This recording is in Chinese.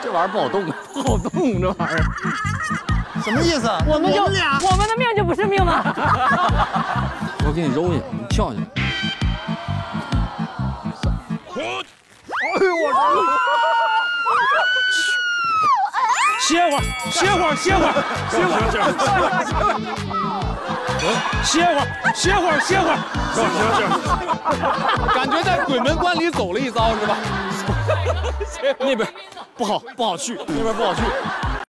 这玩意儿不好动，不好动，这玩意儿。 什么意思？ 我们的命就不是命吗？ 我给你揉一下，你跳下来。 哎呦我操！ 歇会儿，歇会儿，歇会儿，歇会儿，歇会儿，歇会儿，歇会儿， 行，感觉在鬼门关里走了一遭是吧？那边不好去，那边不好去。